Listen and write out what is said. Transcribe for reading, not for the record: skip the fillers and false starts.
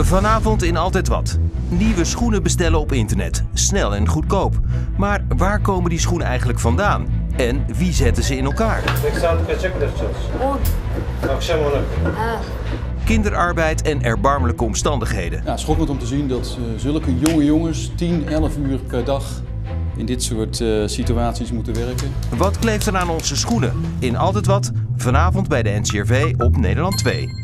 Vanavond in Altijd Wat. Nieuwe schoenen bestellen op internet. Snel en goedkoop. Maar waar komen die schoenen eigenlijk vandaan? En wie zetten ze in elkaar? Kinderarbeid en erbarmelijke omstandigheden. Ja, schokkend om te zien dat zulke jonge jongens 10, 11 uur per dag in dit soort situaties moeten werken. Wat kleeft er aan onze schoenen? In Altijd Wat, vanavond bij de NCRV op Nederland 2.